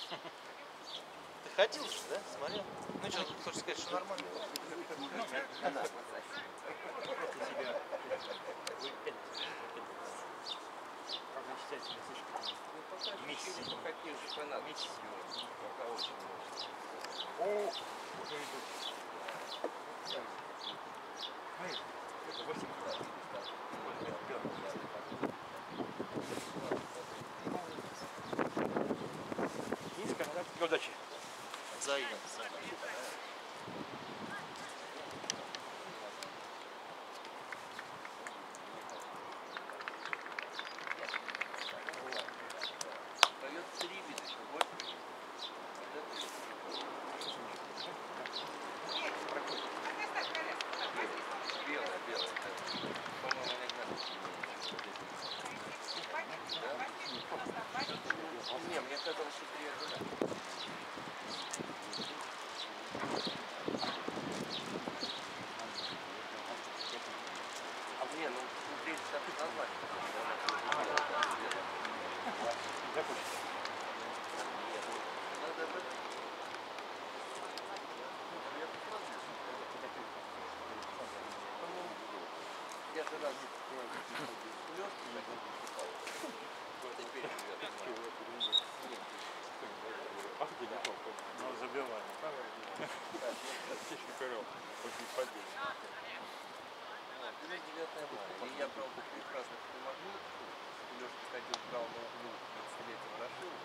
Ты ходил, да? Смотрел? Ну что, тут хочешь сказать, что нормально? Удачи. Взаимно. Не, мне казалось, что приятно. Не, ну здесь так название. Я же раз Ну, забиваем. Шикарев. Очень поддельный. 9 мая. И я брал прекрасно понимаю. Лёшка ходил, брал на углу 30-летие Ворошилова.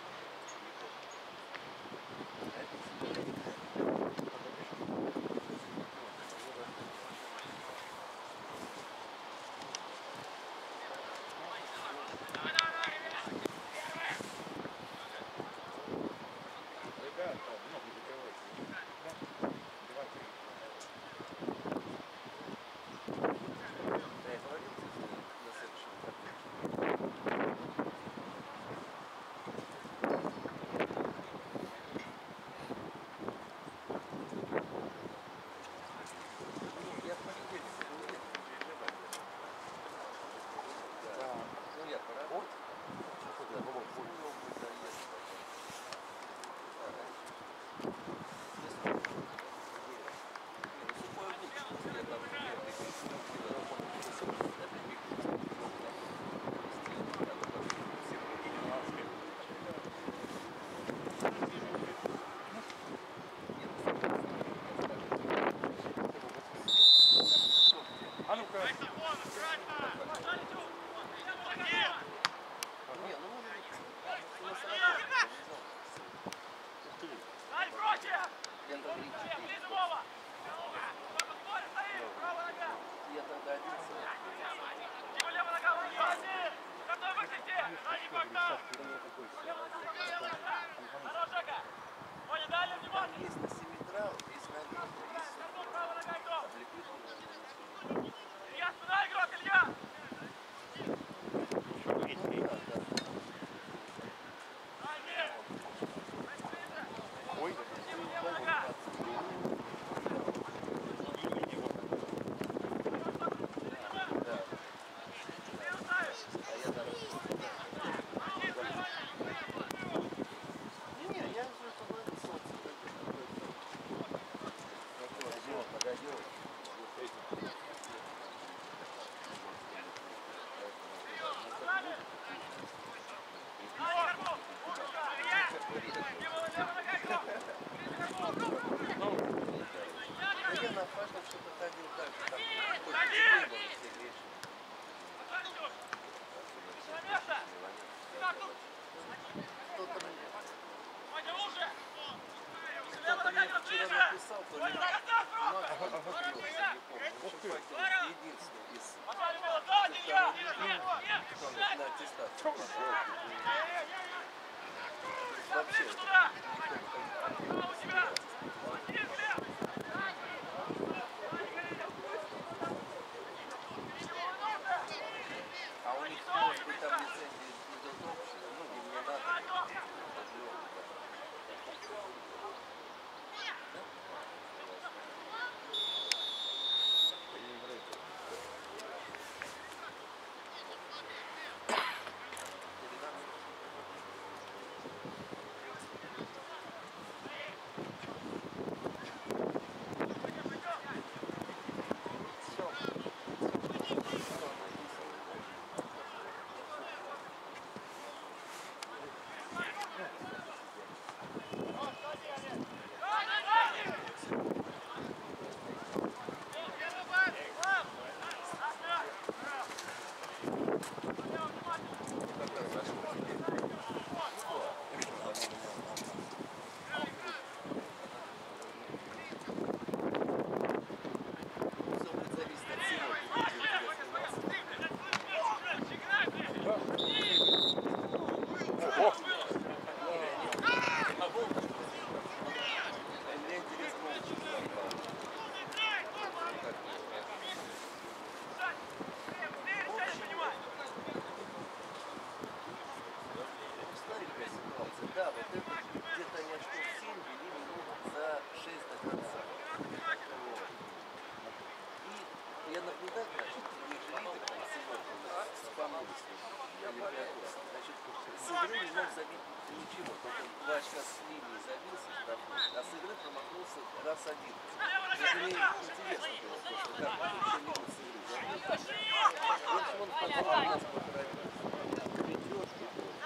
сейчас с линии забился штрафной, а с игры промахнулся раз 11. Вот мне интересно было, потому что как кто-нибудь с игры забился. В общем, он потом нас похоронил. Пятерки.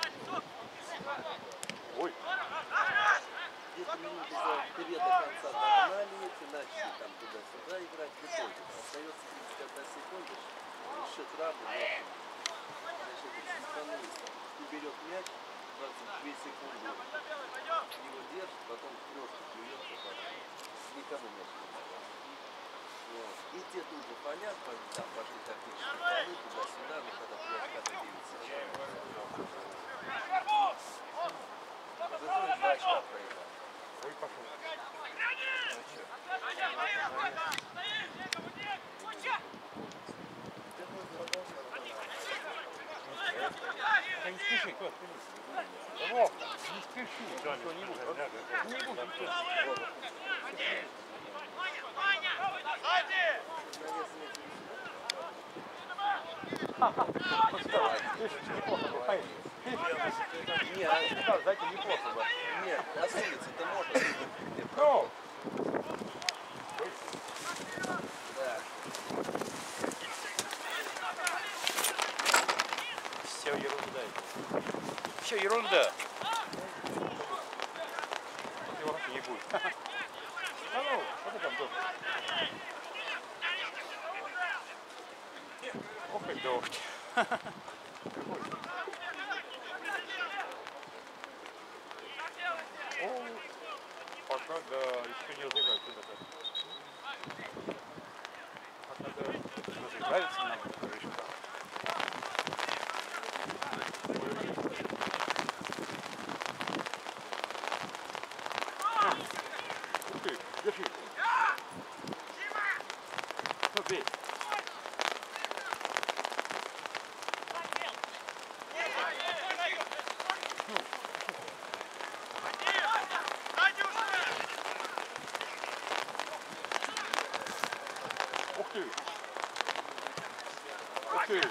Ой. Где-то минуты за 2 до конца догнали эти, начали там туда-сюда играть. В итоге остается 31 секунда, счет равный. Значит, футболист уберет мяч, 22 секунды его держит, потом трешку плюется, никому мяч не попал. Вот. И те тут же понят, там пошли тактические полы, туда-сюда, но когда площадка 9 секунд. В итоге 2 очка проиграли. Ой, пошел. Да не спеши, Кот, не спеши. Что, не будет? Не будет. Знаете, неплохо бы. Нет, на улице-то можно. Ну! Да. Все ерунда. Все ерунда. Его не будет. А ну, что ты там тут? Ох и дождь. О, пока, да, еще не разыграть куда-то. А надо разыграется нам крышка. Ух ты, держи. Ну, бей. Ух ты! Ух ты!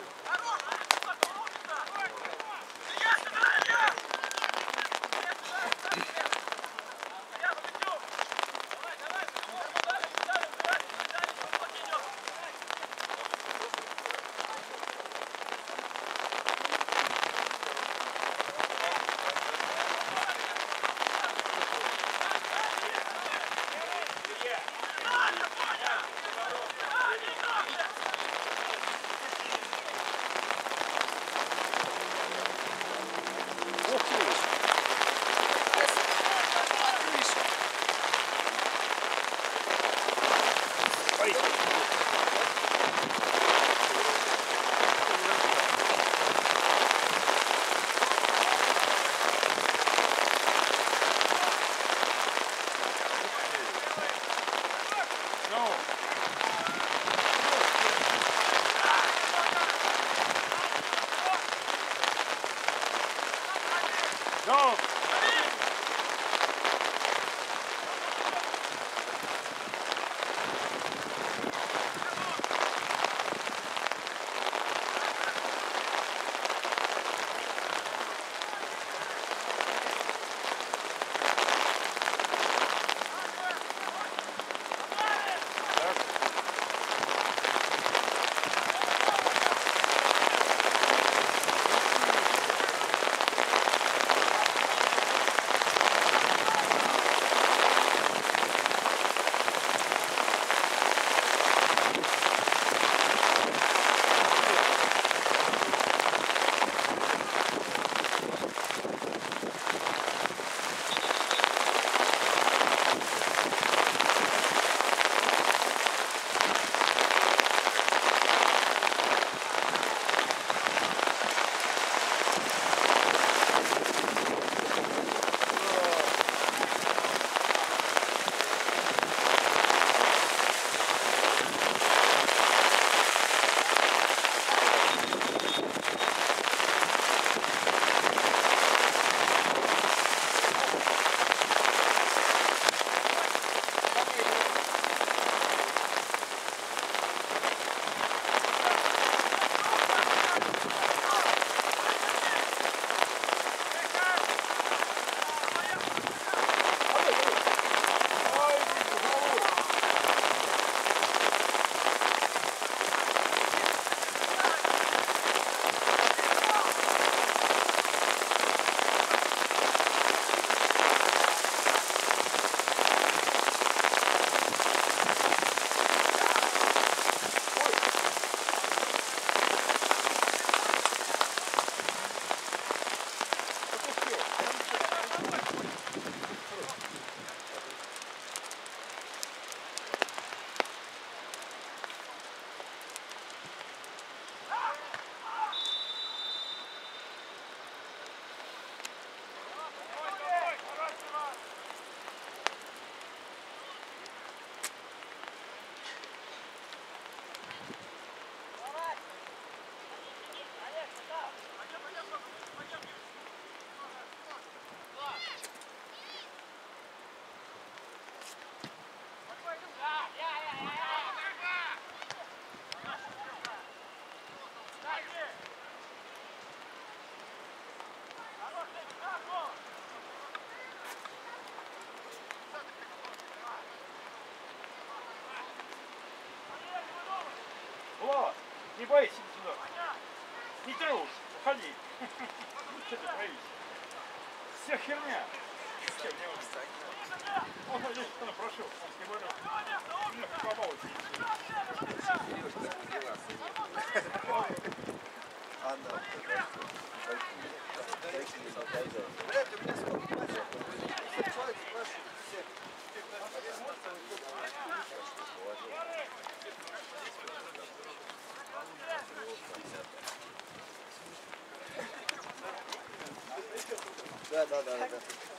боись, иди сюда. Не трожь, уходи. Что ты боишься? Вся херня. Чем не важно. Он здесь кто-то прошел. Он говорил, попал. Да.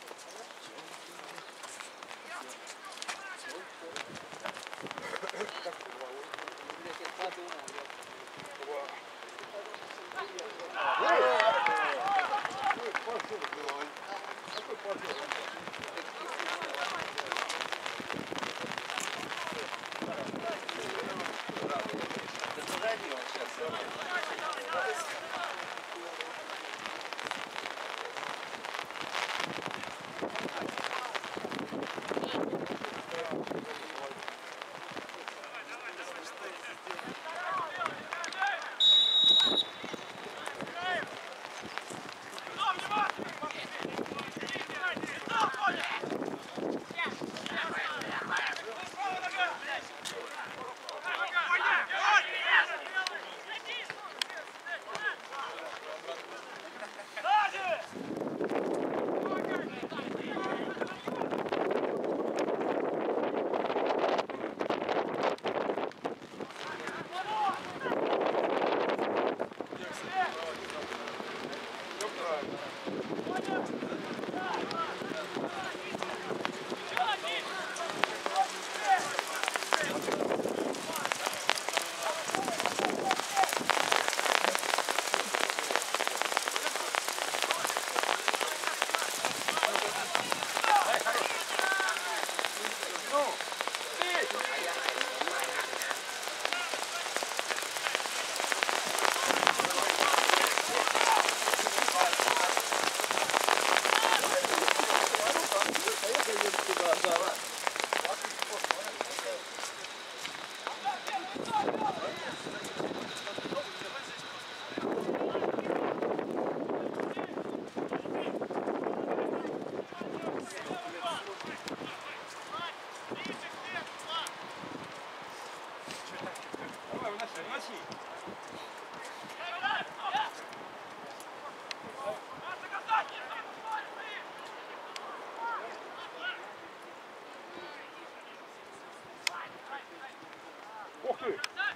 Ух ты!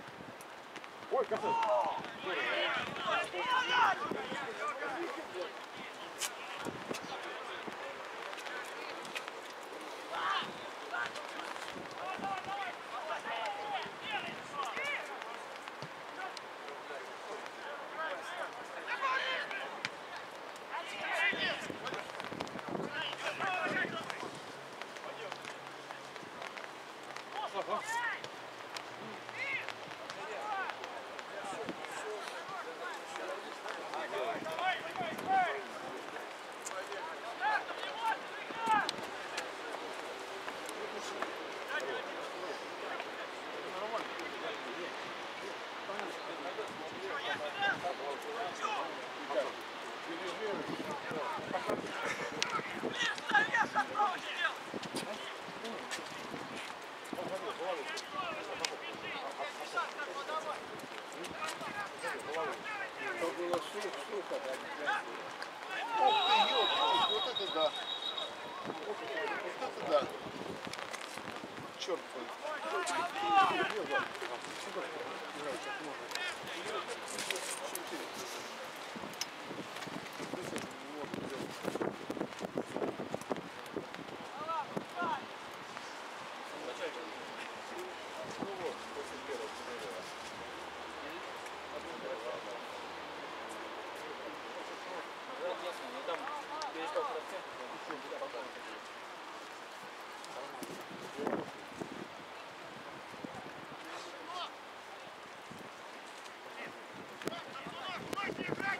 Ой, красавец! Черт. Давай,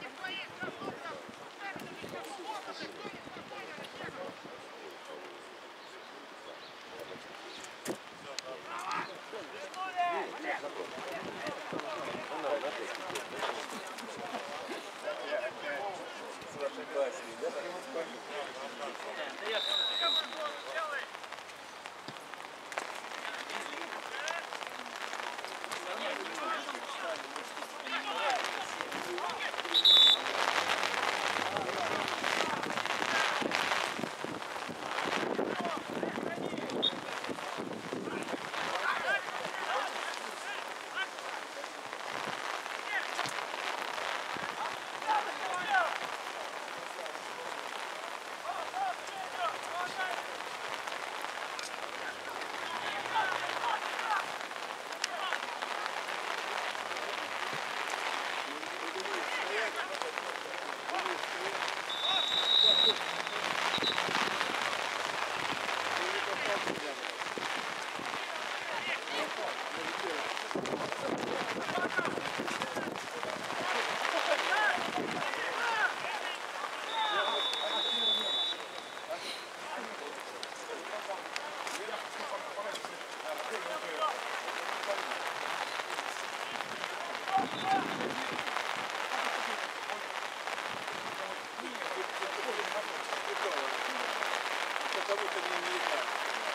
кого-то не играет.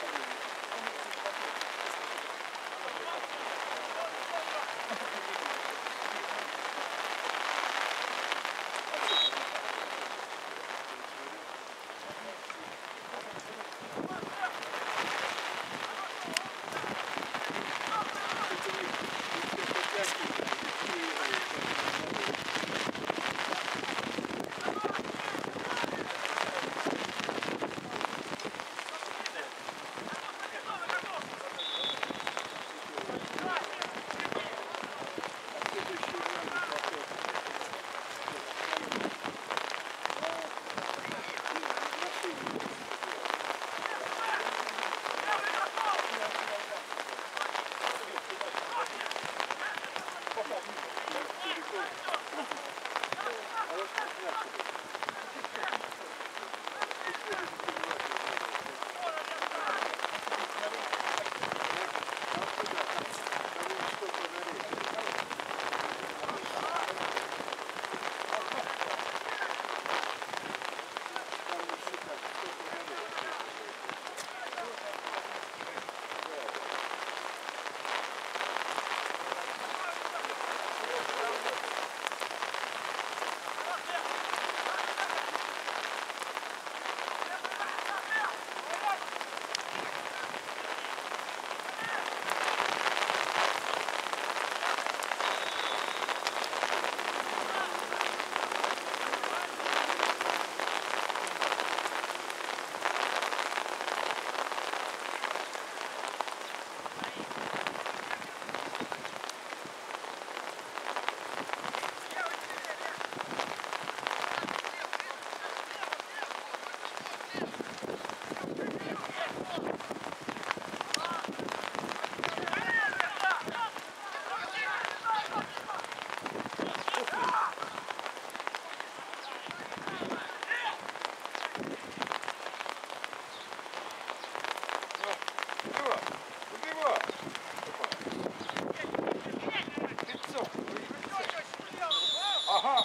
Ага,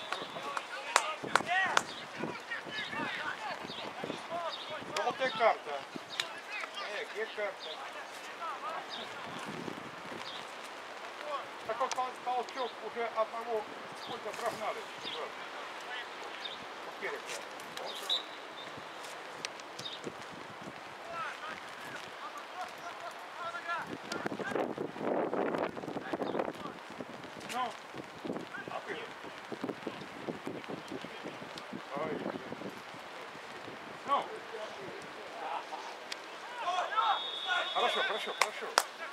желтая карта. Где карта? Такой толчок уже одного сколько прогнали. Ну, а ты? Ой. Ну. Хорошо, хорошо, хорошо.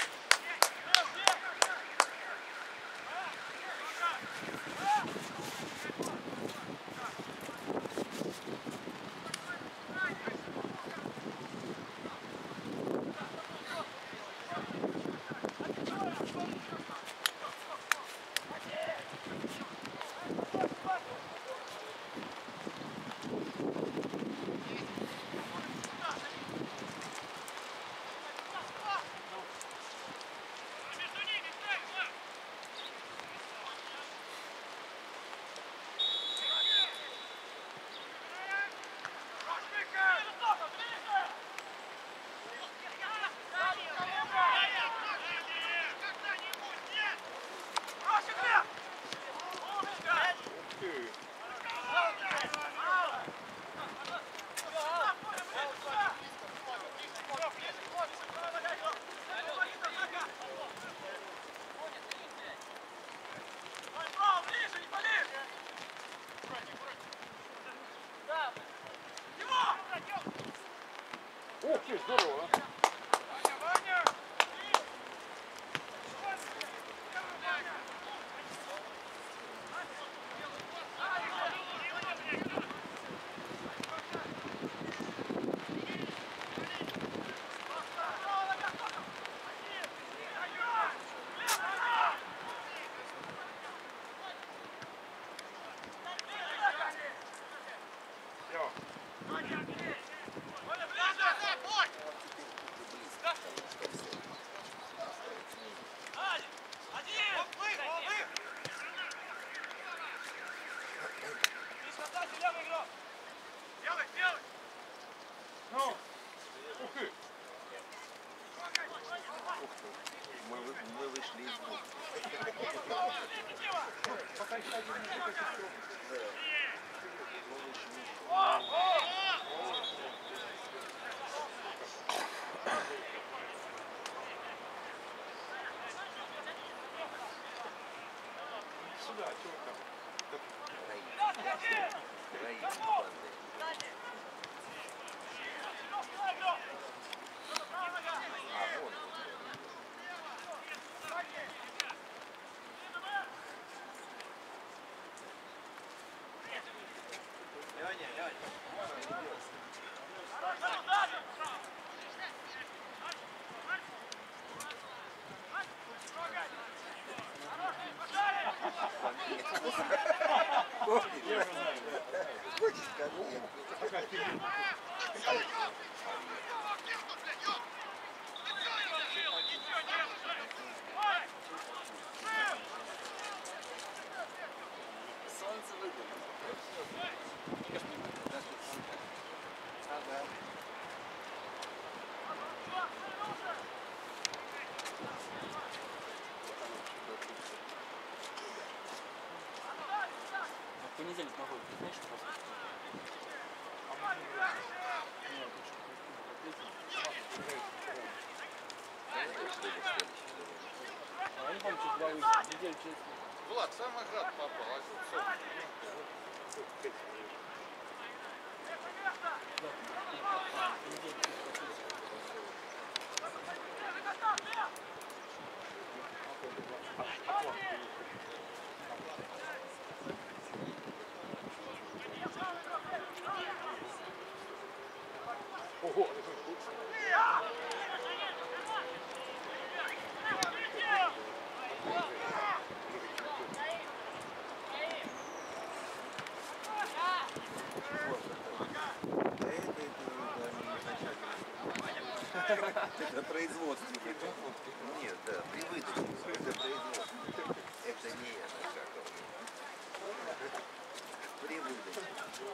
Ух ты, здорово! Ну, Ух ты! Мы вышли из бухты. Пока еще один не выкосил. Сюда, чего там? Солнце выглянуло. Ага. В понедельник могу, ты знаешь, просто? А я не помню, что 2 неделю через... Влад, сам Аград попал, а тут все. Ого! Это производство. Нет, да, при выдаче. Это производство. Это не я накакал. При выдаче.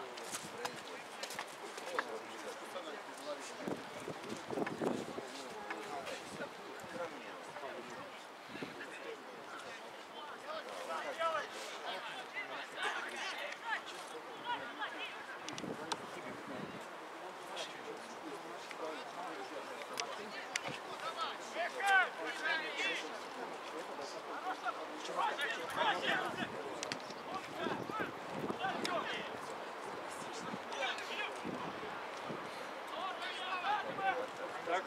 Так.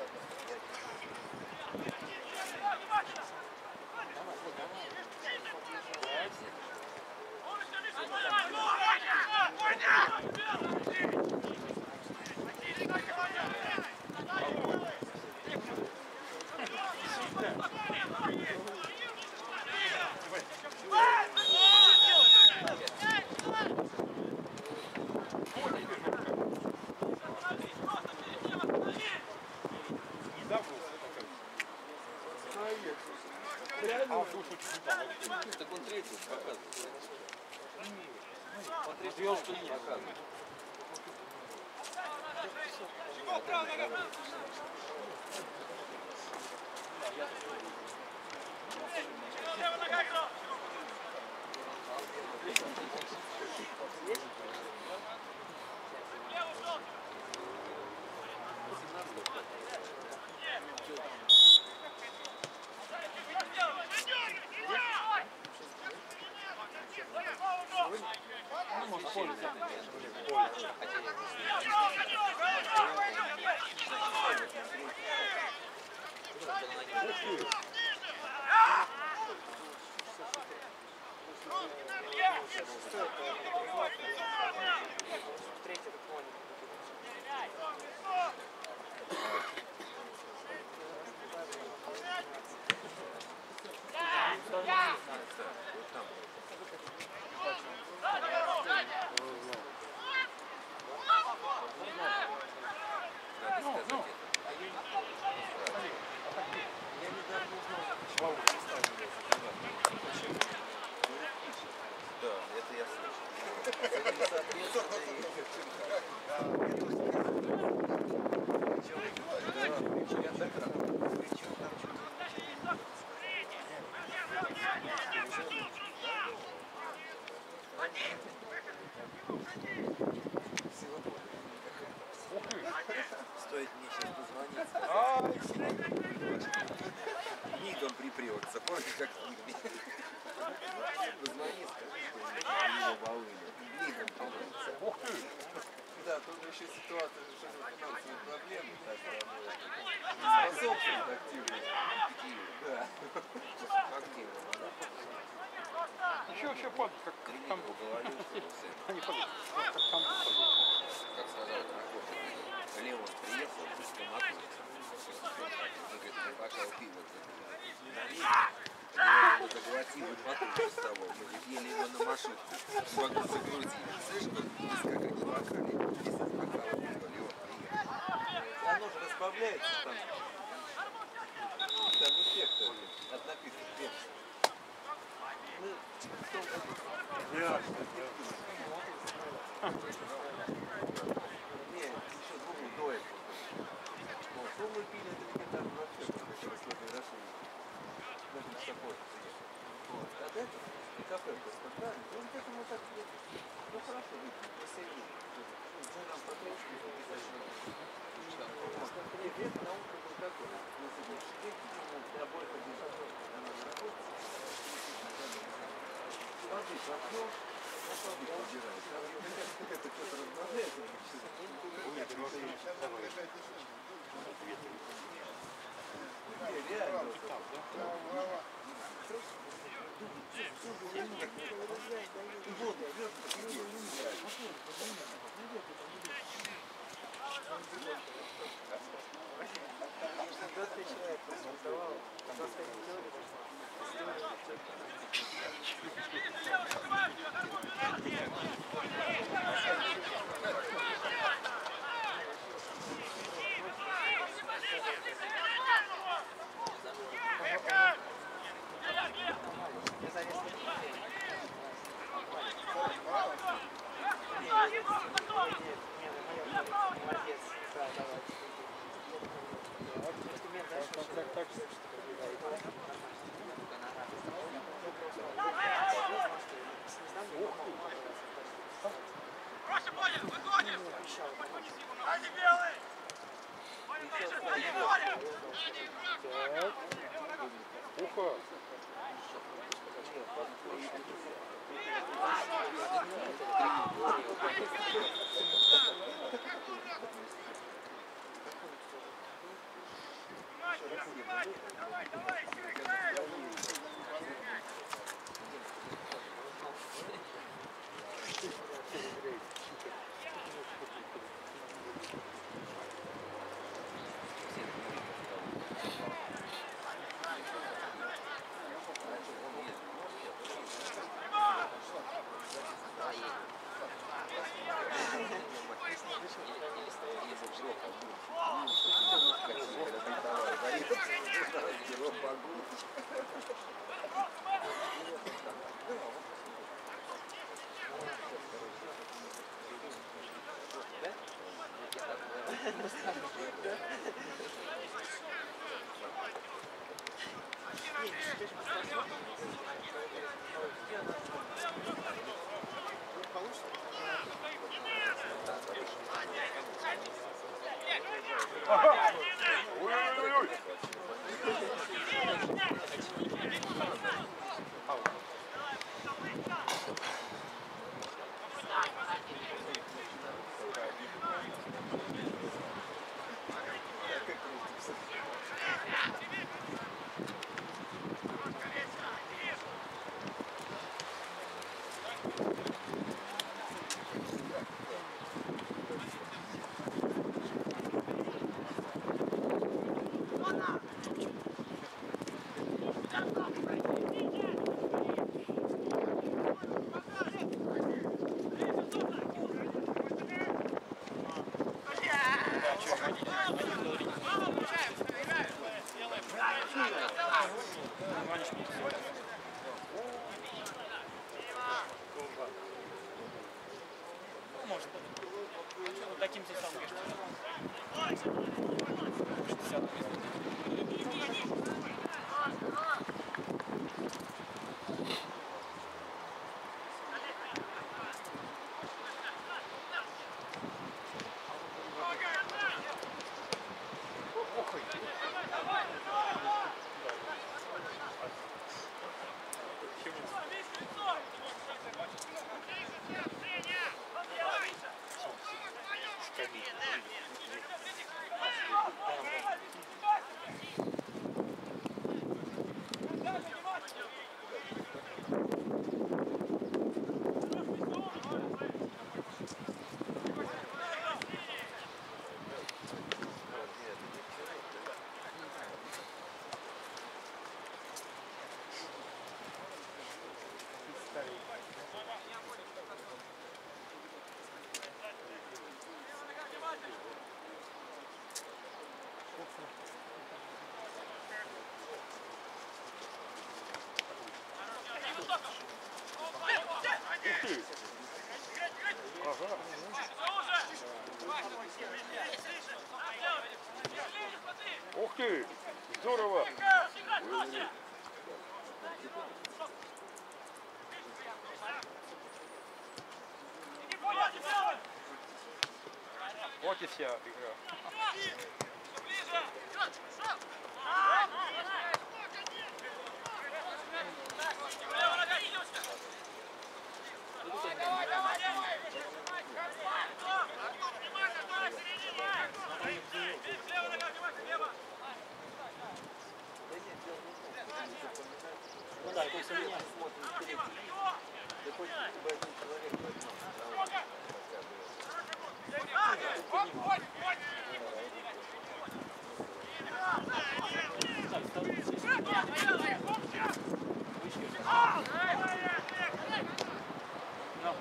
Так он третий показывает. Он привел, что нет. Показывает. Ну, может, поле. Стоит мне сейчас позвонить, Ай, мигом припрется. Помните, как позвони, скажи, что его волыли. Мигом припрется. ух ты! Да, тут еще ситуация, что финансовые проблемы, так что способствует активности. Да. Активно. Еще падает, как там. Говорил, что Они падают, как там падают. как сказал Прокофьев, Леон приехал, с томатом. Он говорит, мы пока пиво Леон заглотил и потом вставал. Мы ели его на маршрутке. Вагон загрузили. Слышишь, как они локали? 10 бокалов пива, Леон приехал. Оно же разбавляется там. Там эффект от напитков пепси. Мы в том году... Не, еще думал до этого. Вот, что мы пили, это легендарный вообще, потому что условия Рашида. Даже не такой. Вот. А до этого и кафе поставили. Ну, где-то мы так, ну, хорошо выпили, посильнее. Ну, нам потрошки обязательно. И век на утро был такой. Мы сидим в штыке, для обоих один такой. Она на работе. Воды попьем. Убирает. Это что-то разбавляется. Реально. Ухо. Ой-ой-ой! Может быть. Вот таким же самым, конечно. 60 Помогай! Ага. Ух ты! Здорово! Вот и вся игра. Ну да, это все меняется. Да хоть бы один человек возьмем. Так, второй здесь. Вышли. Ну.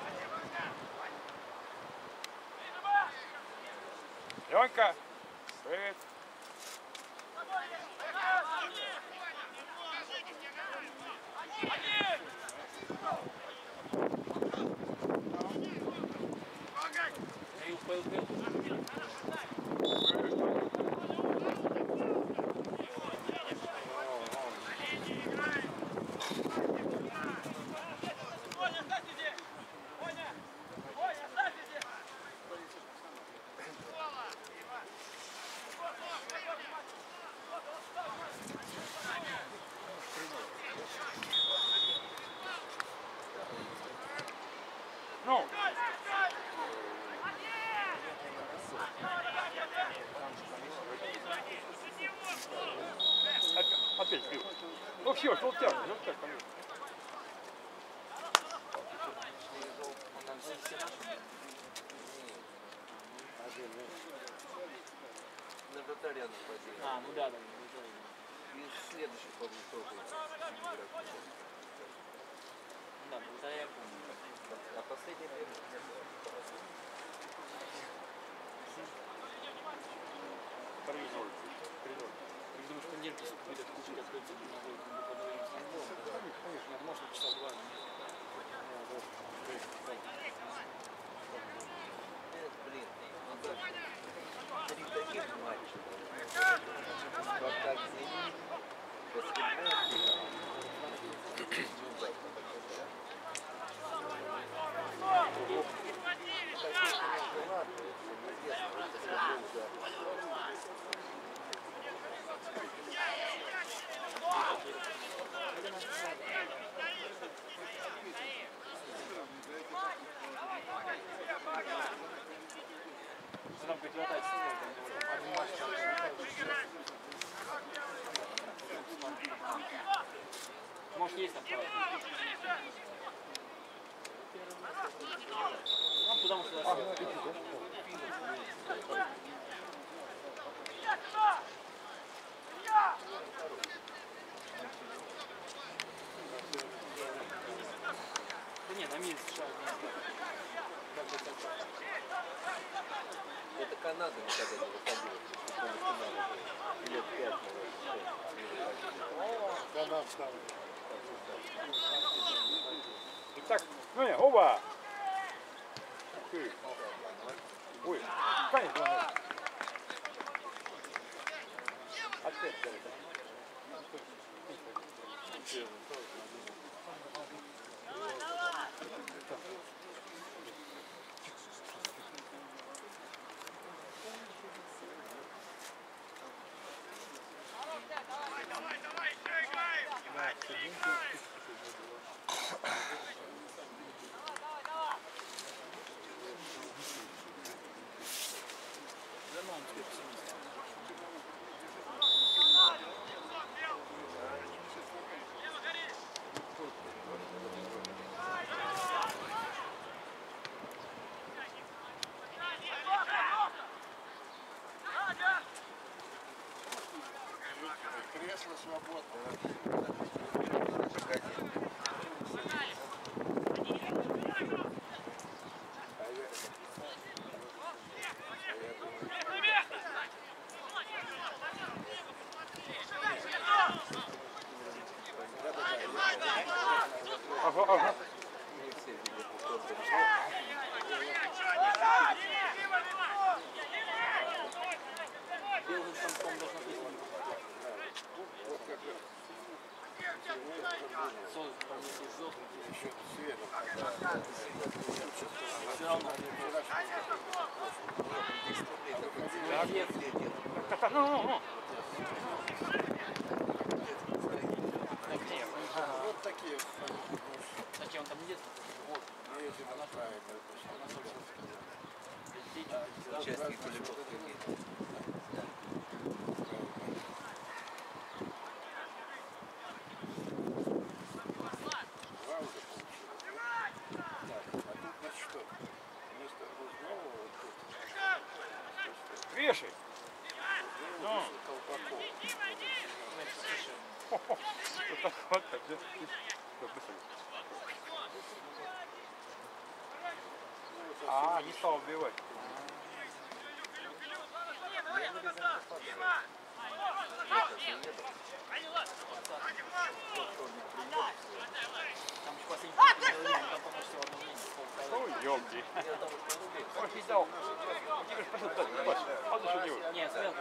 Ленка! Привет! Пыл. Ну! Опять бил. Ну все, желтяк, конечно. На вратаря нападение. А, ну да. И следующий по высокому. Да, вратаря я помню. А последний первый. Я думаю, что понедельник, если будет отключить, открыться, то надо будет поговорить с Андреем. Конечно, может, часа два. Нет, блин. Ну так, 3 таких матча. Спартак Зенит. Там прекратать один матч. Может, есть там право. Ну, потому что... Да не, на месяц шаг. Это Канада никогда не выходила. Лет 5, наверное. Итак, ну не, оба! Ты. Ой, конечно. Опять далеко. Кресло свободно. Молодец. Ну. Вот такие. Зачем он там едет? Вот. Едем правильно. Участники полигонов какие-то. Два уже получилось. Так, а тут значит что? Вместо Грузнова вот тут. Вешай. Ну. Колпаков. Вот так вот, так, да? Быстро. А, не стал убивать. Там еще последний там почти в одном месте. Ой, ёлки. Ой, не дал. Тебе же просил дать, бач. А ты что делаешь? Не, смело.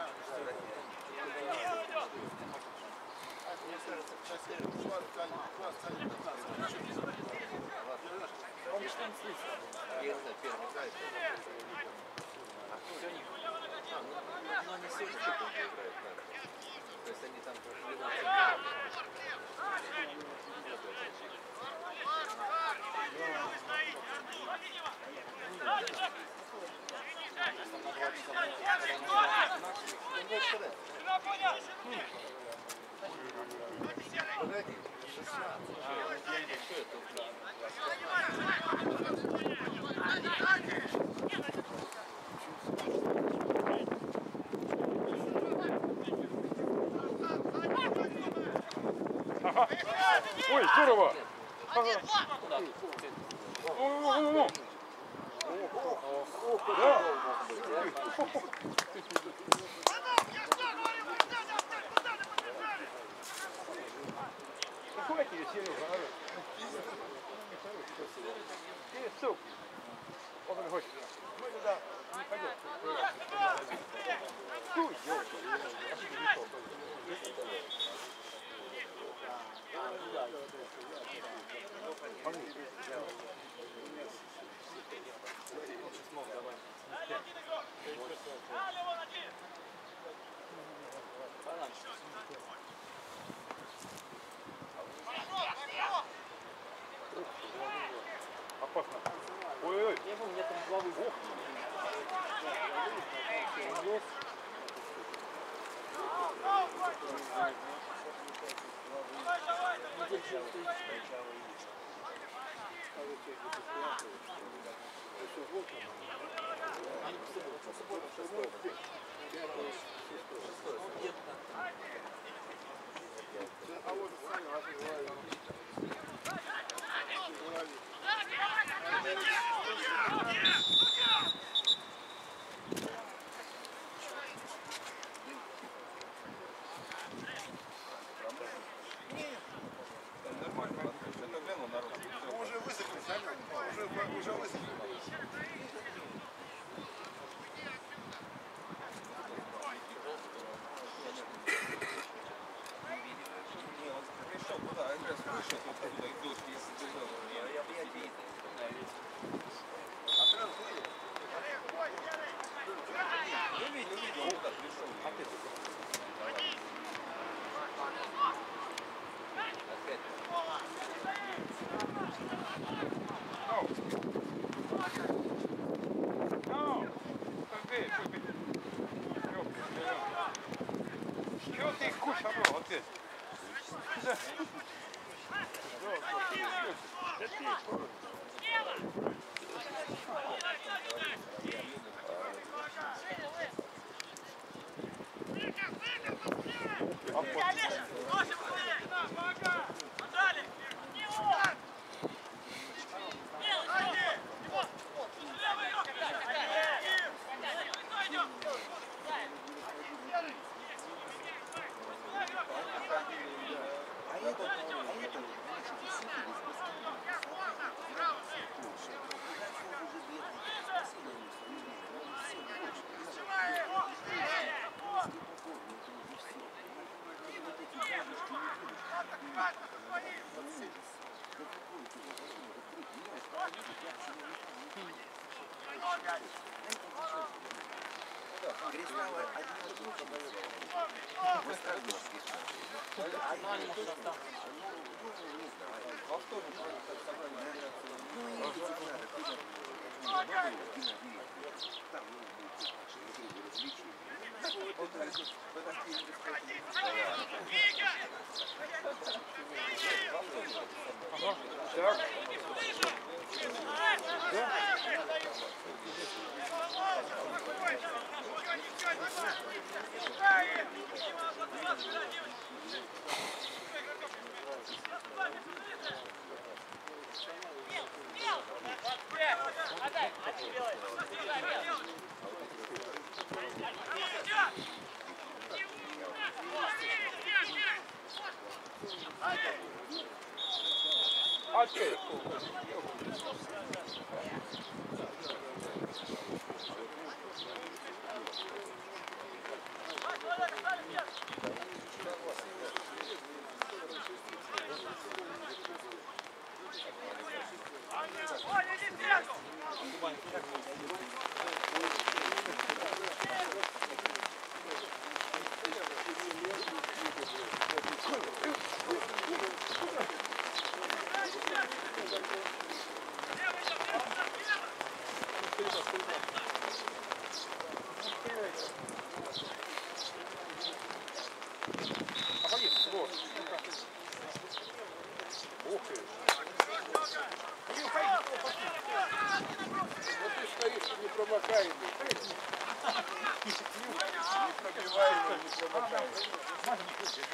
Он же что-нибудь слышал. Первый зайцев. Все не. Но они сегодня только играют так. То есть они там прошли. Погоди, 16. Ага. Ой, здорово. Ага. Куда? О. Да. Какой тебе, Сережа, орёт? Ты, сук. Вот он хочет. Мы туда не пойдем. Ой, ёлки. Опасно. Ой-ой-ой. Я помню, у меня там главы. Ох. Уже высохли, Саня. Уже высохли. Чего ты их куча собрал опять? Окей. Ух ты! Вот ты стоишь непромокаемый. Непробиваемый, непромокаемый.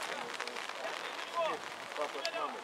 Папа с мамой.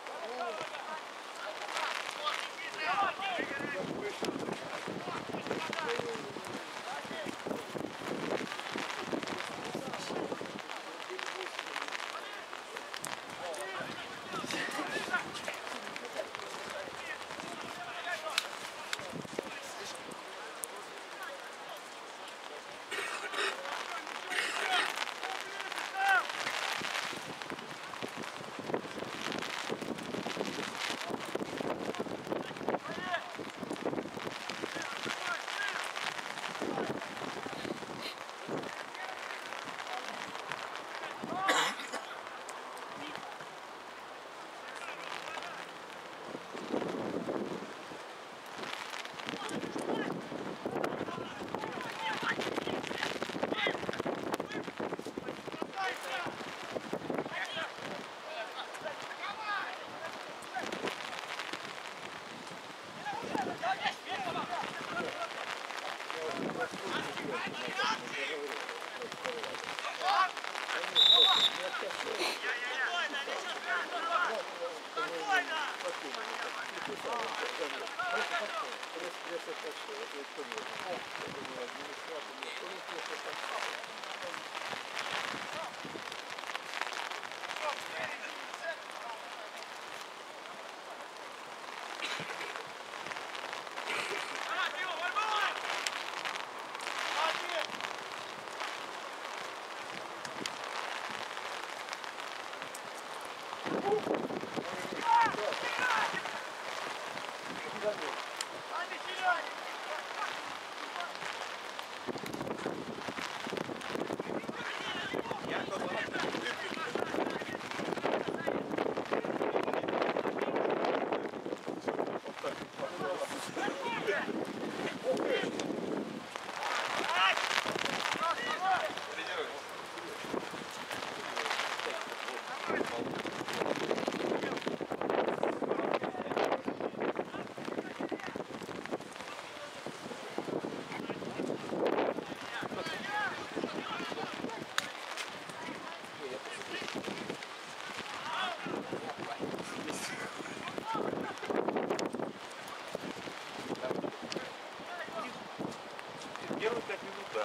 Первые 5 минут, да.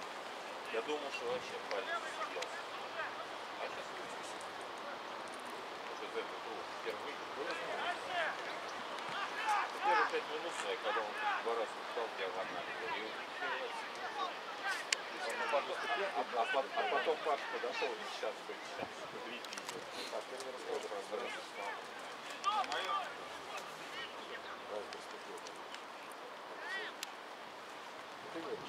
Я думал, что вообще палец съел. А сейчас уже за этот круг впервые. Первые 5 минут, когда он 2 раза устал, я в анализе. А потом Паша подошел и сейчас видите. А первый раз тоже раз устал. Ты видишь?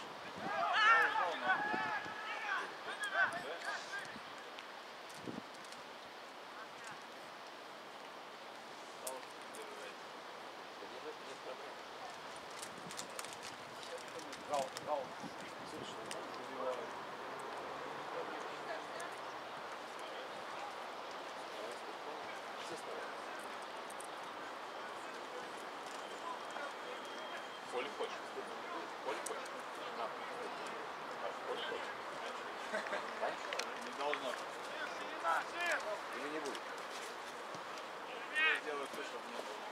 Коли хочешь. Коли хочешь. На. Коли хочешь. Не должно. Или не будет? Я сделаю все, чтобы не было.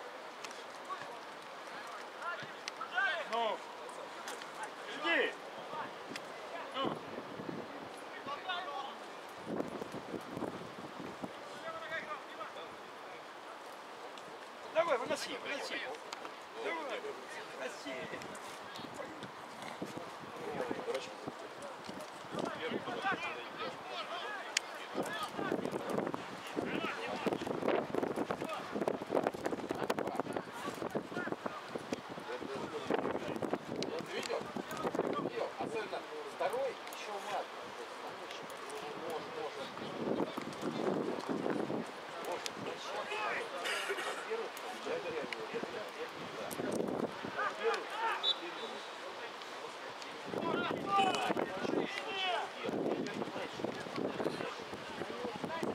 Ну, иди. Ну. Давай, выноси, выноси. Давай, выноси. Особенно второй еще ладно. Может,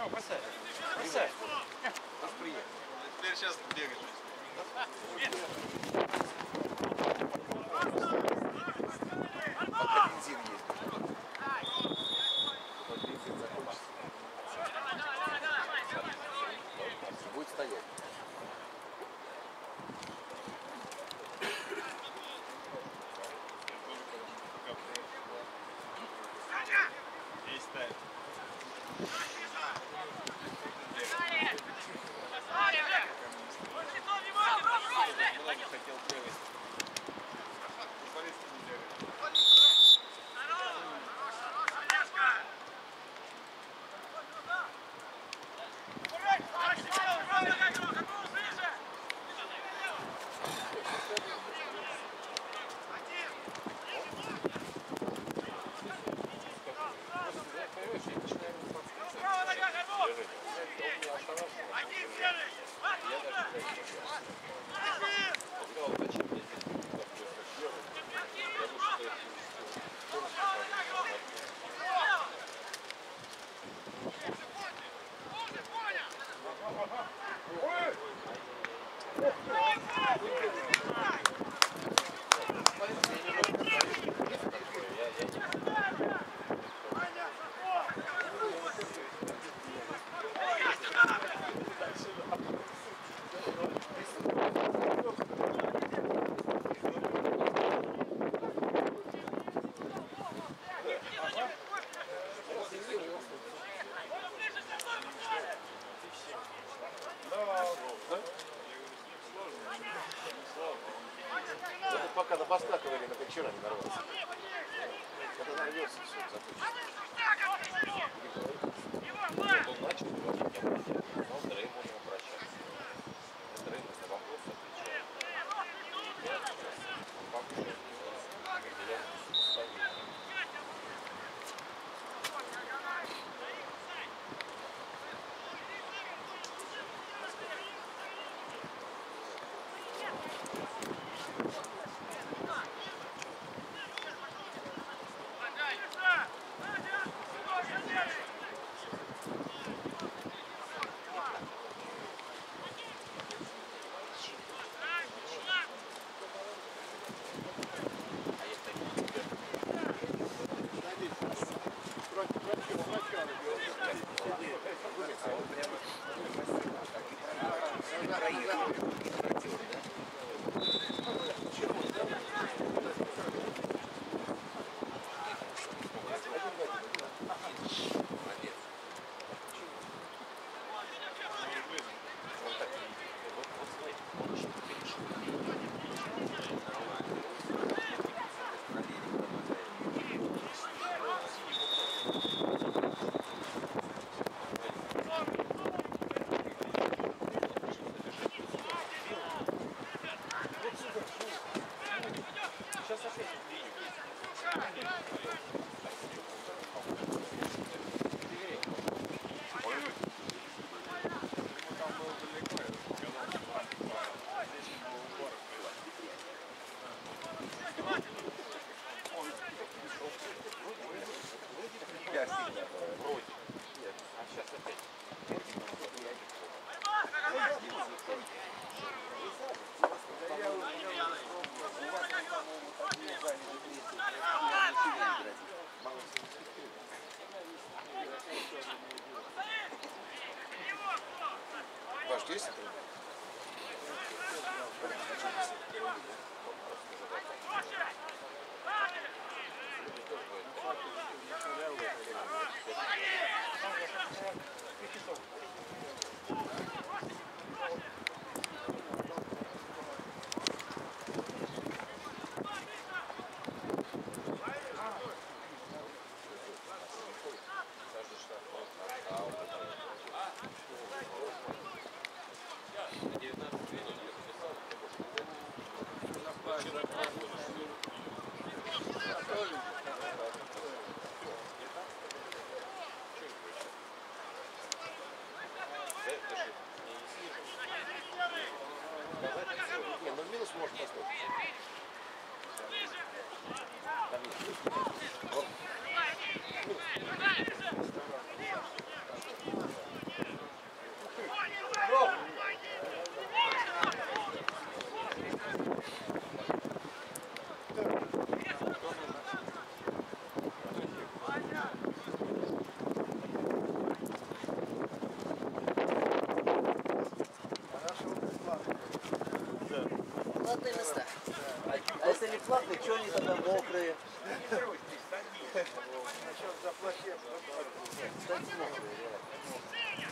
Ну, бросай. Бросай. Теперь сейчас бегать. Пока бензин есть. Вот бензин закончится. Будет стоять. Есть ставит. Хотел бегать. Футболисты не бегают. Это пока на поскакивали, на кончера не нарвался. Когда нарвется, все, закончится. Он начал говорить, я хотел. Но Дрейму не обращаться. Дрейму на вопрос отвечает. Я могу определять состояние. Ваш есть это? Не, ну минус можно поставить. Там есть плюс. Вот. Плюс. платные места. А если не платные, что они тогда мокрые? Кстати, мокрые, реально.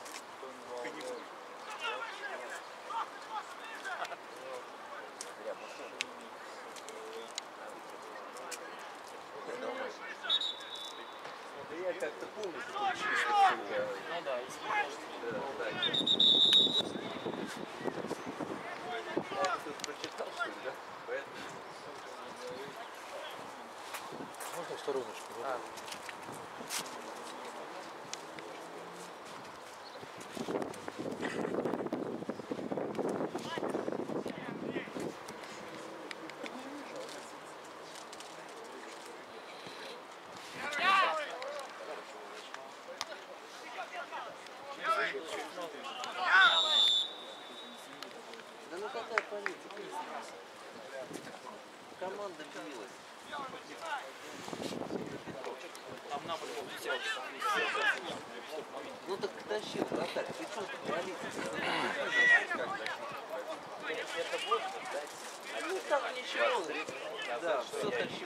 Да я как-то помню, такой чистый. Ну да, если Я тут прочитал, что ли, да? Поэтому... Можно в стороночку? А. Да ну какая политика? Команда билась. там на по-любому взял, Ну так тащил, вратарь. Ты что тут политика? Это можно дать? Ну так ничего. Да, все тащил.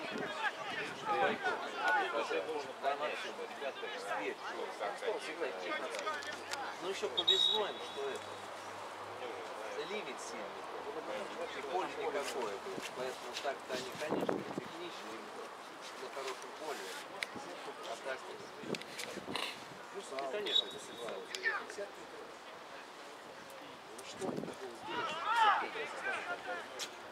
Ну еще повезло им, что это ливень сильный. И поле никакое было. Поэтому так-то они, конечно, техничные на хорошем поле. А так и, конечно, это ситуация. Что они такого сделали, что 55 раз осталось так далее?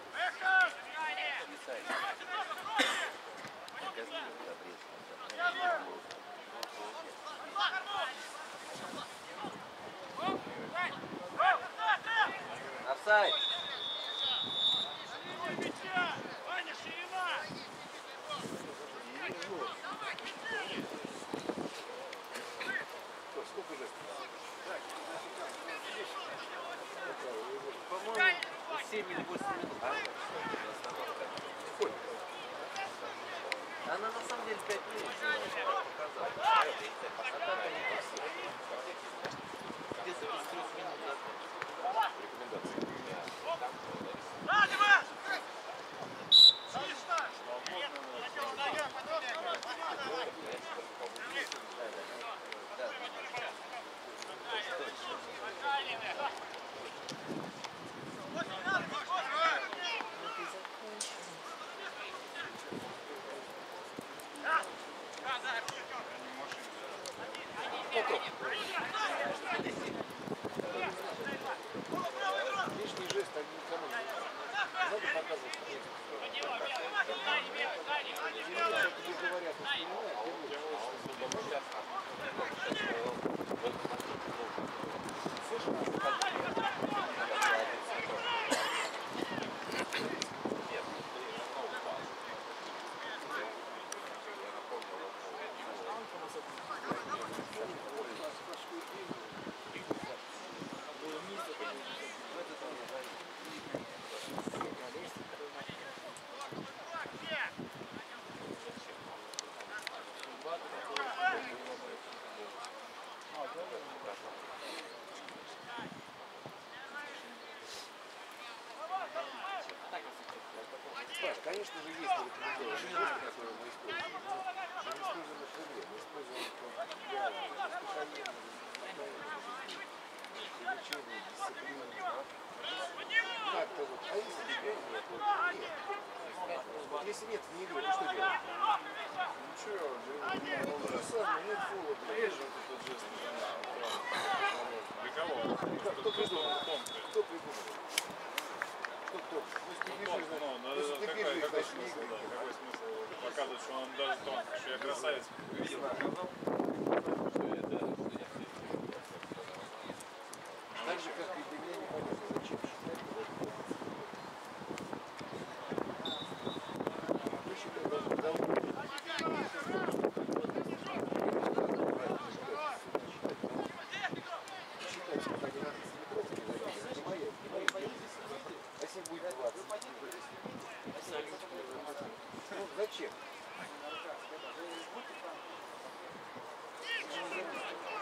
Офсайд! Сколько же? По-моему, 7 или 8 минут. Сколько? Она на самом деле 5 минут показала. А так они по всем. Где-то без 3 минут назад. Лишний жест они никому не нужны. Надо показывать, что есть. Тебе говорят, что конечно же, есть рекомендации, которые мы используем. Но мы используем их вовремя. Мы используем лечение, дисциплину. Как-то вот. А если тебя нет? Вот если нет в игре, то что делать? Ничего, то же самое, нет фола. Режем этот жест. Для кого? Кто придумал? Кто придумал? Кто? Если ты бежишь, значит не игры. Какой смысл показывать, что он даже тонко, что я красавец? Так же, как и для меня непонятно, зачем считать. Кто считает, должен считать, что так 12 метров, не моя, а если будет 20? Ну, зачем?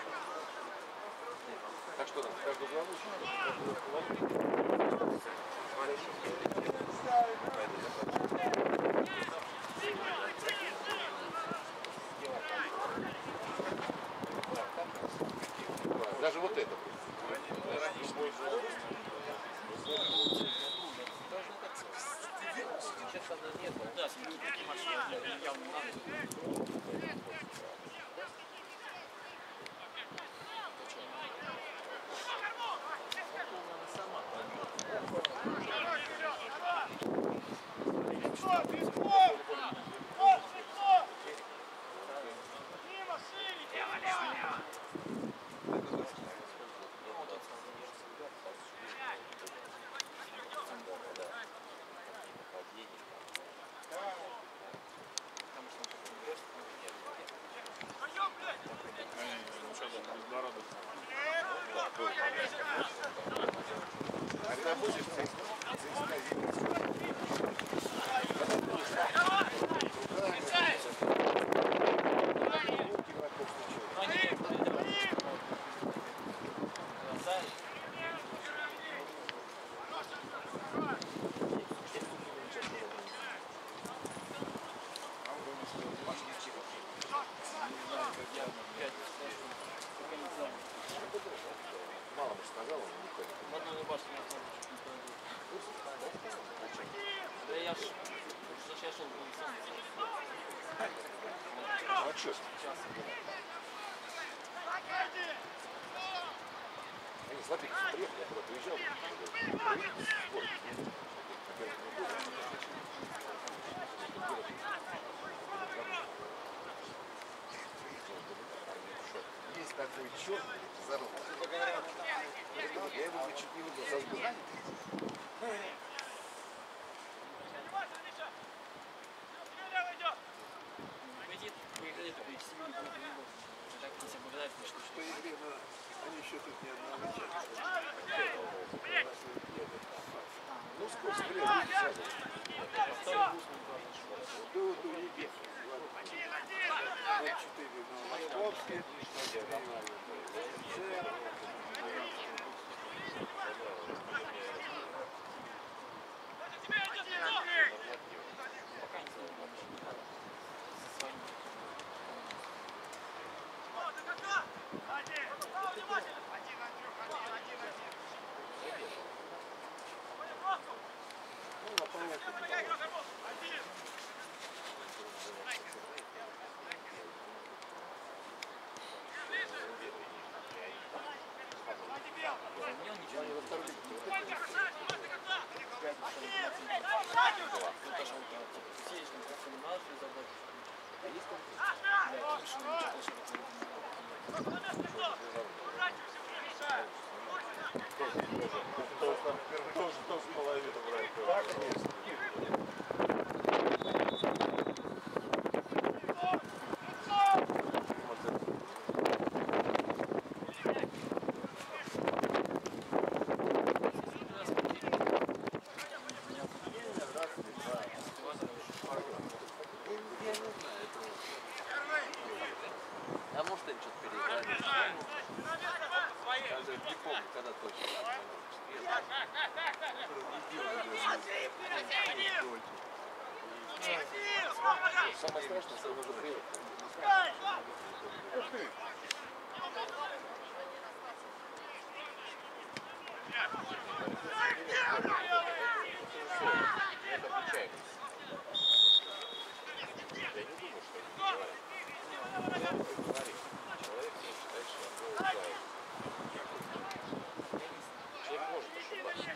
Так что там, каждую главу? Даже вот это. Сейчас она нет. Да, если люди такие машины, явно надо. Когда будешь мало бы сказал, В одной башне я тоже чуть не пойду. Да я ж сейчас шел был сам. а что? Они с Лапиком приехали, я туда приезжал. Есть такой черт, заруб. Я его бы чуть не выбил со сбора. Пойди, выиграли только из 7 минут. Так не соблюдает, что По игре, но они еще тут ни одного мяча. Ну, сколько времени сразу. До Египта. 24 на Московске. Тоже половину брать. Да, конечно. А может они что-то переиграли? Даже не помню, когда точно. Самое страшное, что нужно привыкнуть. Это печально. Я не думаю, что это говорят. Человек не считает, что он делает правильно. Человек может ошибаться.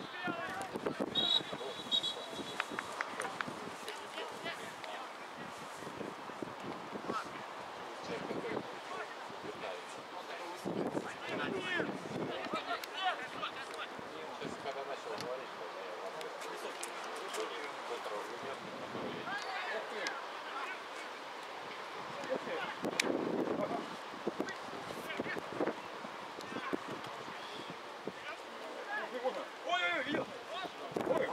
Сейчас, когда начал говорить, что Ой-ой-ой, видел? Ой,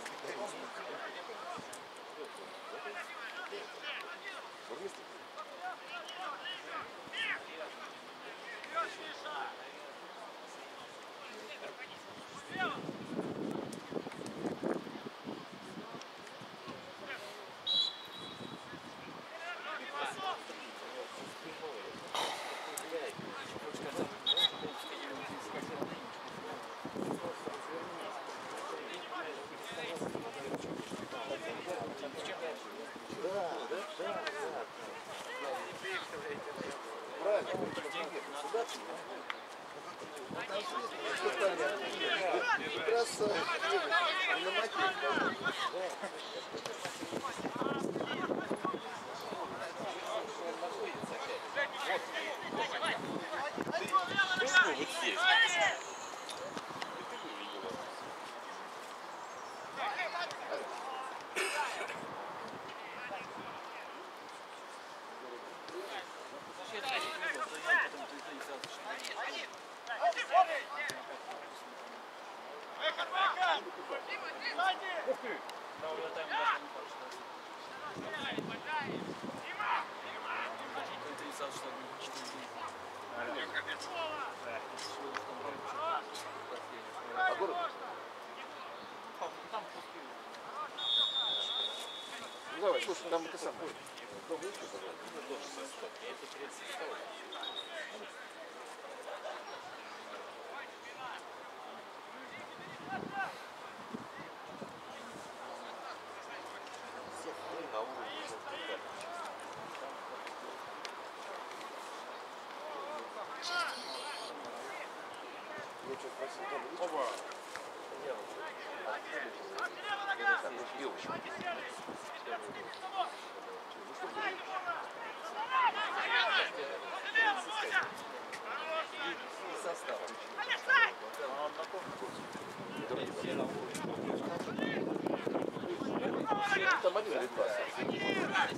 Давай, слушай, там это самое. Оба. Состав. Там один или два.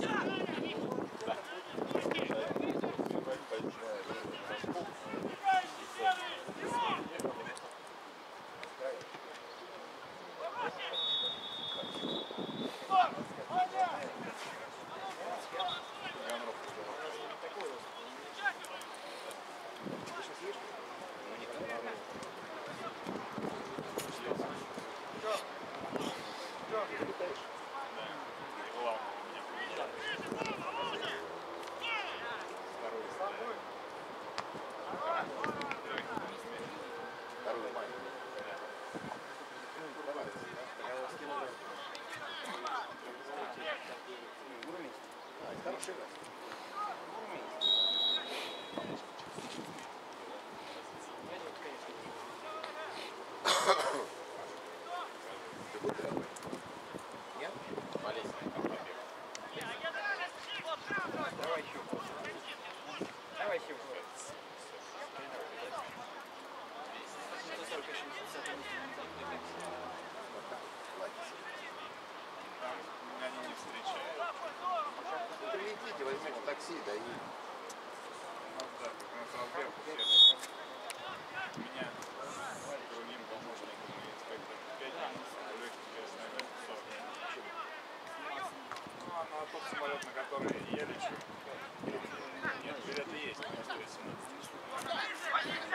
Прилетите, возьмите такси, да и... Меня другим помощником и инспектором 5 легких, ну, а на тот самолет, на который я лечу, нет, билеты есть, но стоит 17.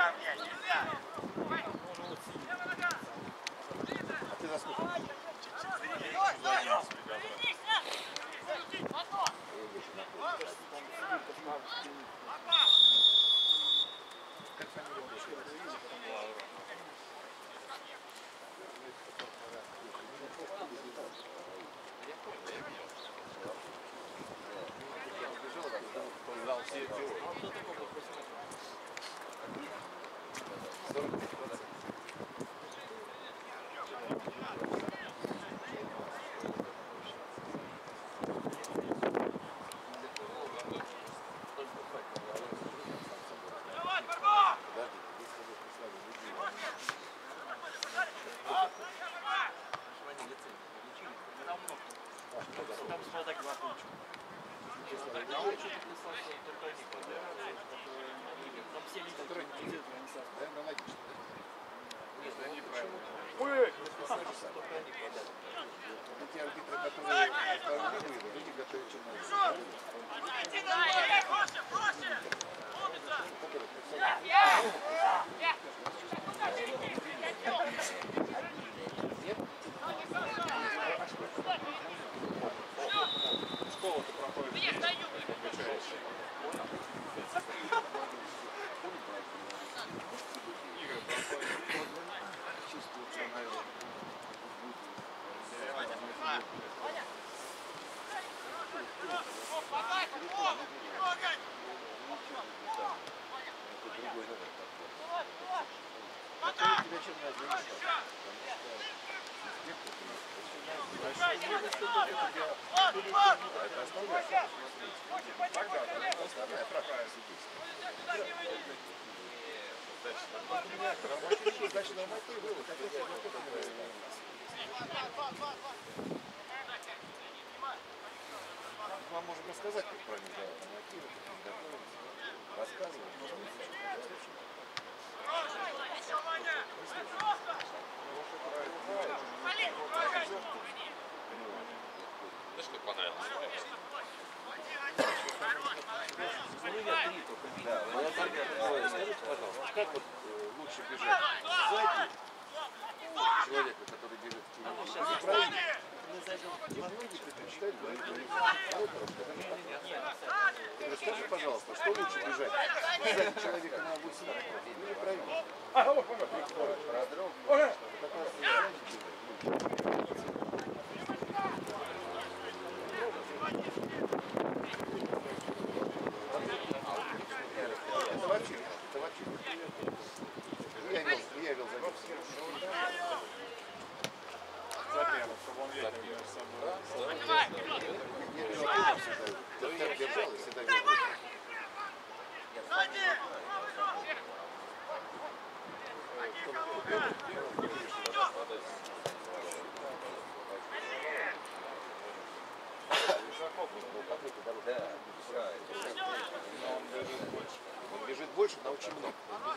А ты за сколько? Если они правильно. Ой, Эти арбитры, которые справедливые, люди готовят чемпионат. Школу-то проходит. Игры проходят. Чувствуется, наверное. Значит, норматив было, вам можем рассказать, как правильно делать нормативы, как готовиться, рассказывать. Знаешь, как понравилось? Скажите, пожалуйста, как вот лучше бежать сзади человека, который бежит вперед? Правильно? Многие предпочитают говорить Расскажи, пожалуйста, что лучше бежать? Сзади человека на обусе или правильно? Как раз сзади бежать. Это вообще. Я вел за ним. Замеров, чтобы он ветер между собой. Я бежал всегда. Так держал и всегда бежал. Он бежит больше, но очень много.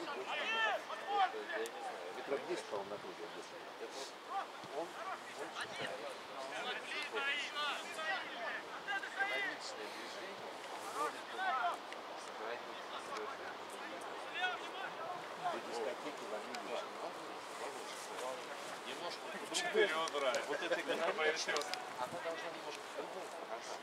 Метров 10, по-моему, на круге. Он Вперед, брать. Вот это игра повернет. она должна немножко по-другому показаться.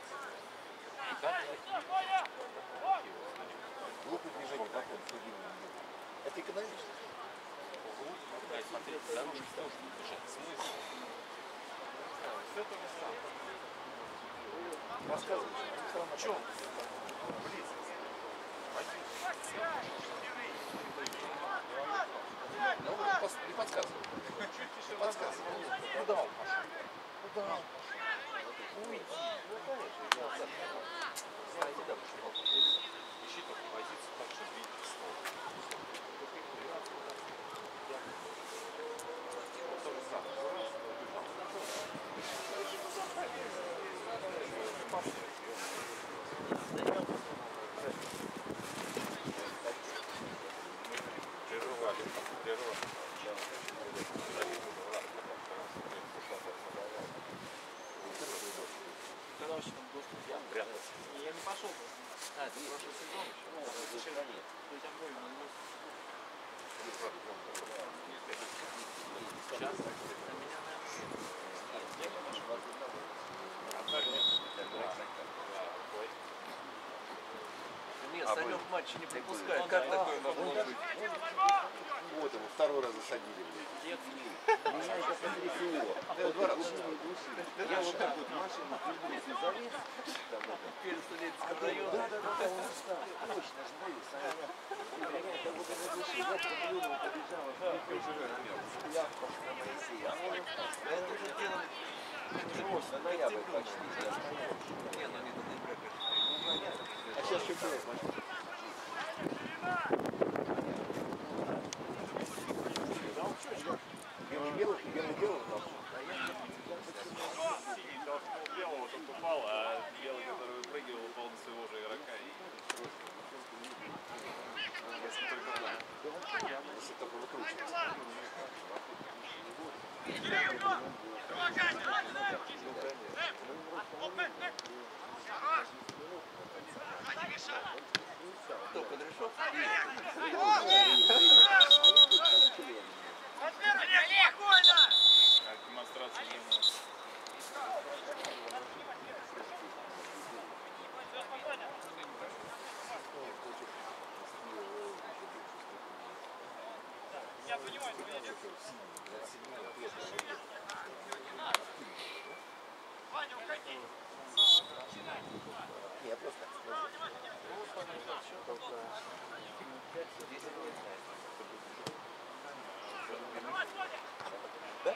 Глупое движение вокруг стадиона. Это экономично. Смотри, дорожки тоже не бежать. Смысл? Рассказывайте. В чем? Ну, не подсказывай. Не подсказывай. Куда он пошел? Куда он пошел? Уйди. Ну, конечно, Ищи только позицию так, чтобы видеть стол. То же самое. Прерывали. Когда вообще там доступ? Прятаться. Я не пошел просто. А, ты прошлый сезон еще? Ну, уже нет. То есть обои на нос. Сейчас? На меня, наверное, нет. Нет, Санек в матче не пропускает. Как такое может быть? Вот его, второй раз засадили. Меня это потрясло. Вот два раза. Я вот так вот машину прибылся залез. Перестолетского района. Да, он встал. Точно, сбыл, Санек. Я вот это вышел, я плюнул, побежал. Я пошел на Моисея. А он Это уже дело просто ноябрь почти. не, ну не туда игра, А сейчас что делать, Машин? Белый там. Синий толкнул белого, тот упал, а белый, который выпрыгивал, упал на своего же игрока. Если только Если только выкручивается. Я просто так скажу. Да?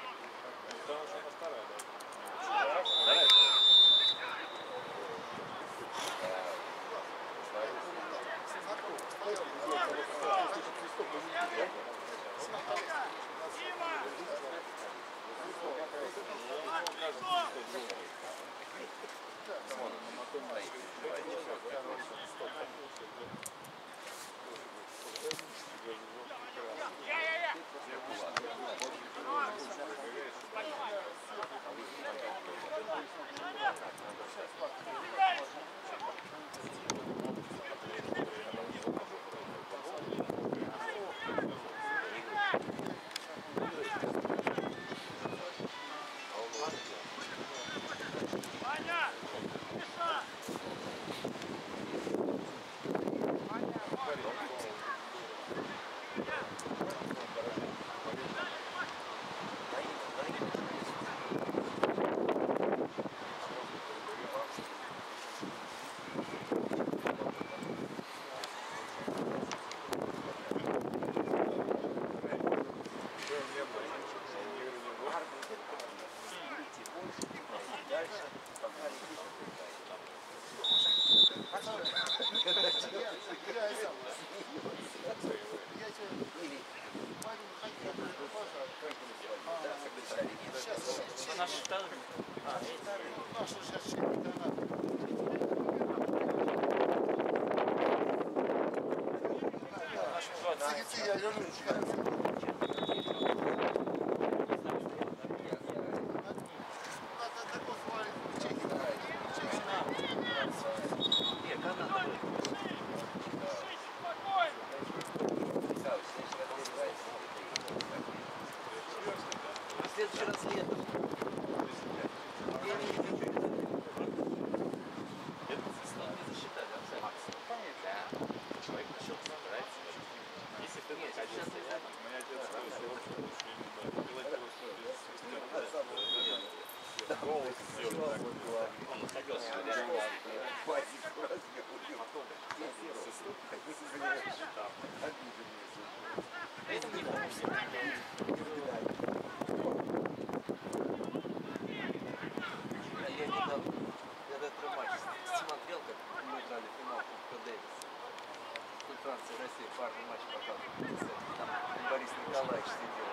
Франция, Россия, парный матч показывали. Там Борис Николаевич сидел.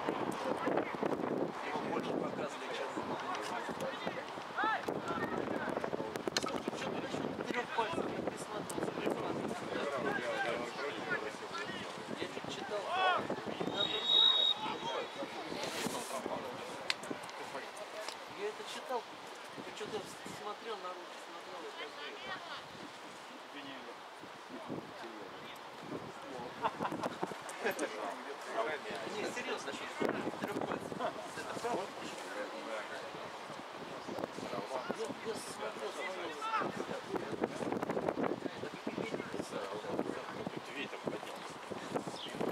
Его больше показывали, чем слушай, что ты решил? Трех пальцев не присмотрелся. Я тут читал. Я это читал. Я что-то смотрел на руки, смотрел и так. Не, серьезно, трех пальцев. Это правда? Я смотрел Ветер поднялся.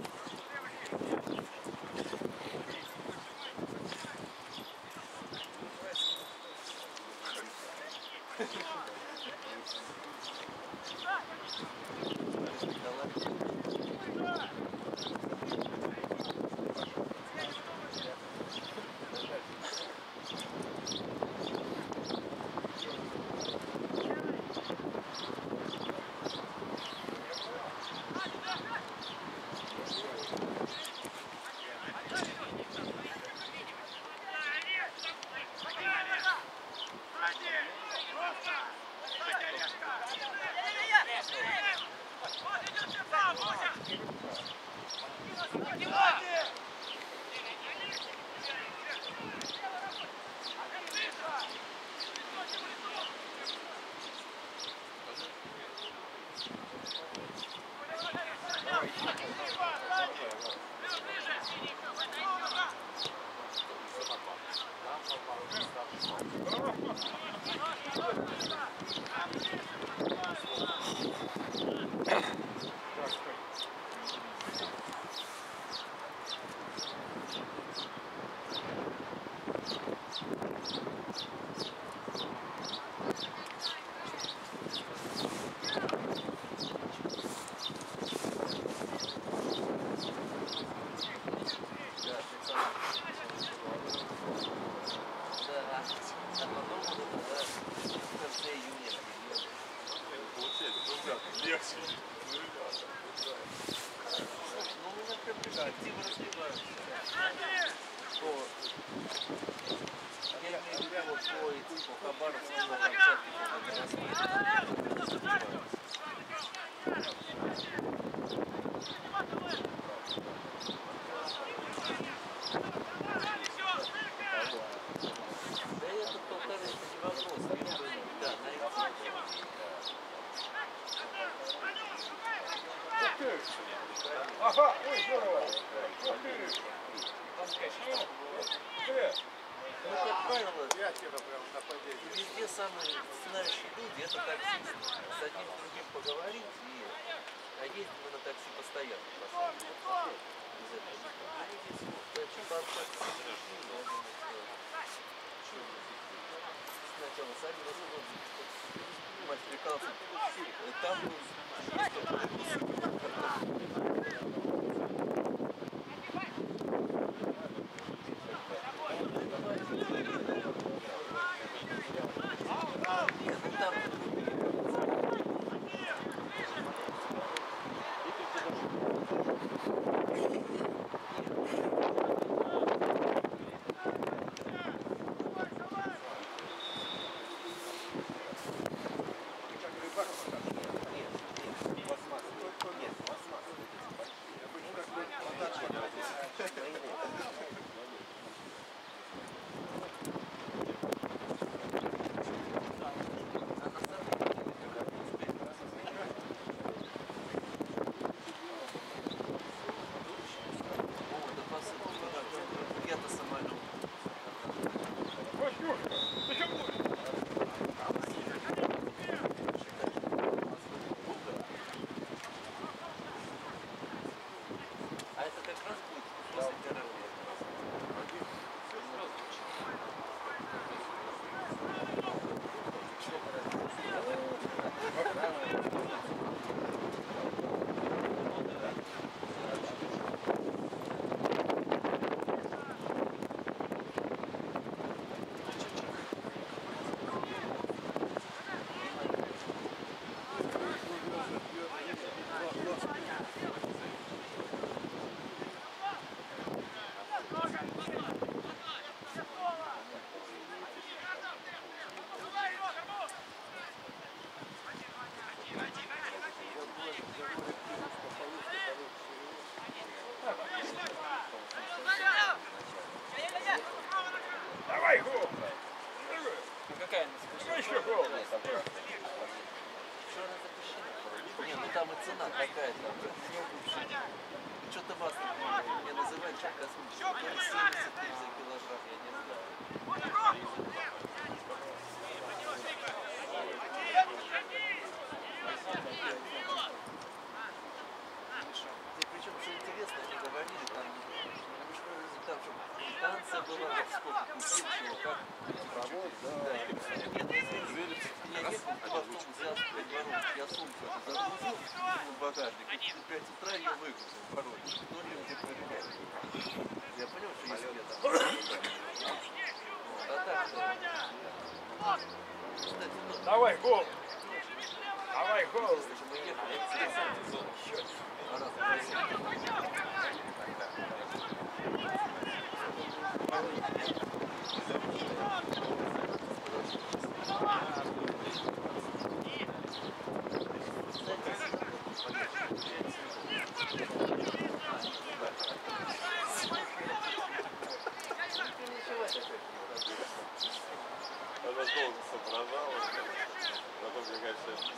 А потом уже тогда в конце июня период. Получается, легче. Ну, у меня прям перспективы развиваются. По... Я имею в виду вот по Хабаровску, по Камчатке, по да это полторы, это не вопрос. Да, найти. Ух ты! Ага, ой, здорово! Ух ты! Привет! Ну, как правило, Я тебя прям нападение. везде самые знающие люди — это таксисты. С одним с другим поговорить, а ездим мы на такси постоянно. Без этого никак. Зачем пообщаться с людьми, я думаю, что сначала сами расходимся. Мать прикалывался. Там есть Васюшка, ты чем будешь? А это как раз будет после перерыва. Давай, гол! Ну какая она Ну еще гол! Еще раз запиши. Не, ну там и цена какая-то. Что-то вас мне называть, что космический. То ли 70 тысяч за килограмм, я не знаю. И причем, что интересно, они говорили, там что станция была, сколько купил, чего, как. Провод, да. Да. Нет, ну извините, я ехал в автобус, я сумку загрузил в багажник, и в 5 утра ее выгрузил порой. Кто люди проверяют. Я понял, что если я там... Вот, а так-то... Кстати, ну... Давай, гол! Давай, гол! Если мы ехали, а раз, Она долго соображала, потом, мне кажется,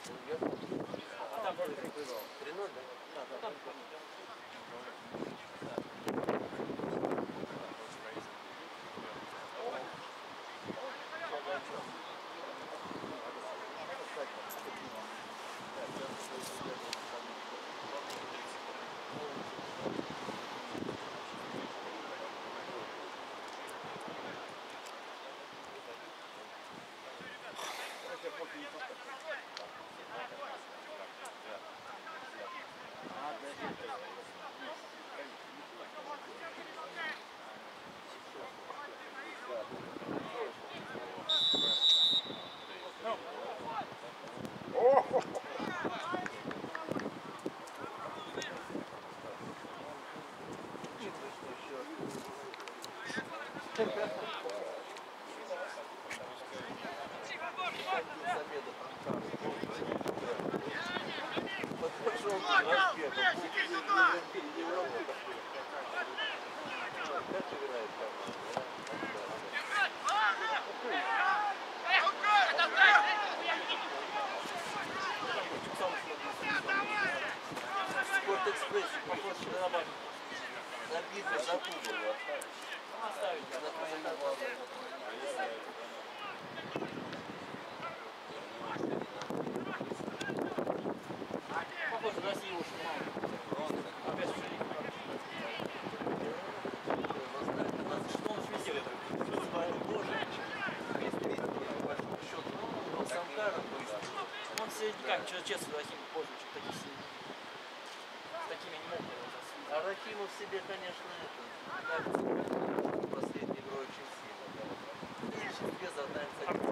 А там тоже прикрывал. 3-0, да? Да, да, там. Спортэкспресс похож на битву за Кубок. Оставить. Похоже, Россия уж мало. Опять же, что он везде он себе никак, честно, Рахим пользуется таких сильных. С такими не мог пользоваться. А Рахимов себе, конечно, это последней игрой очень сильно. В большинстве задаем,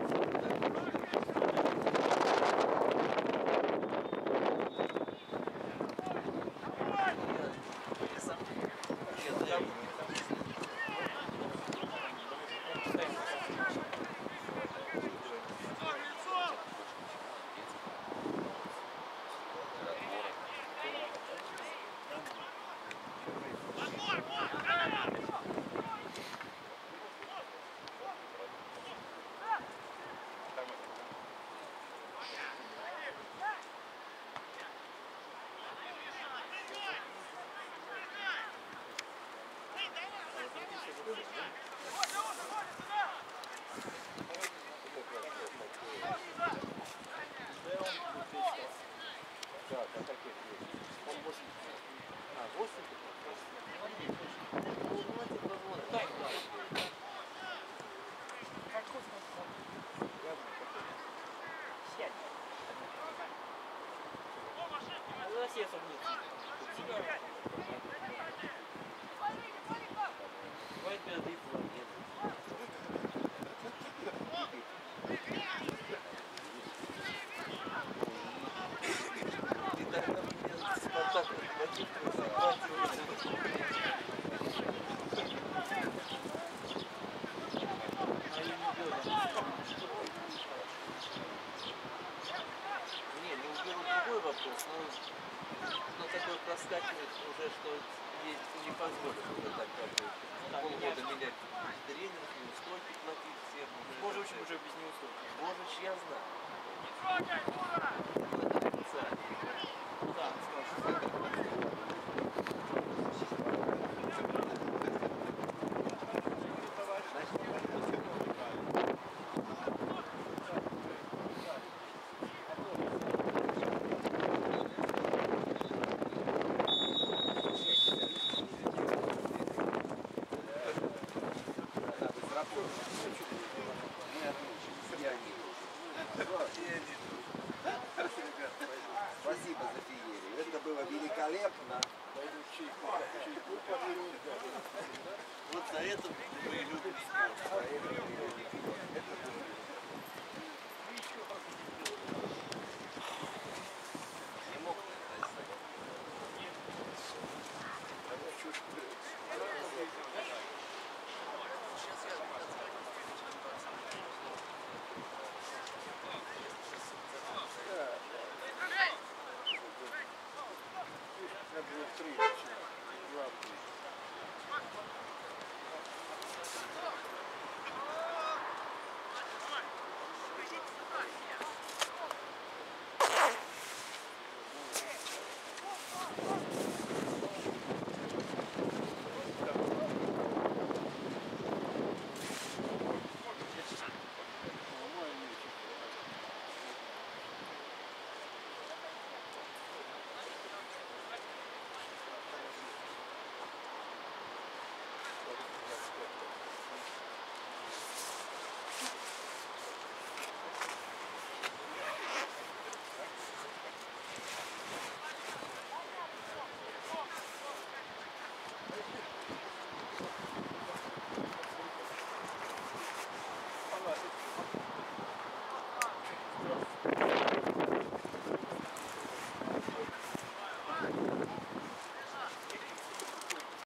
Россия согнется. Бывает перед Ипулом, нет. и тогда мне Спартак не уберу другой вопрос, но такой проскакивает уже, что не позволит уже так как полгода менять тренеров, неустойки платить всем. Божич уже без неустойки. Божич я знаю. Но это официально. Ну да, Спасибо за феерию. Это было великолепно. Вот за это мы и любим спорт.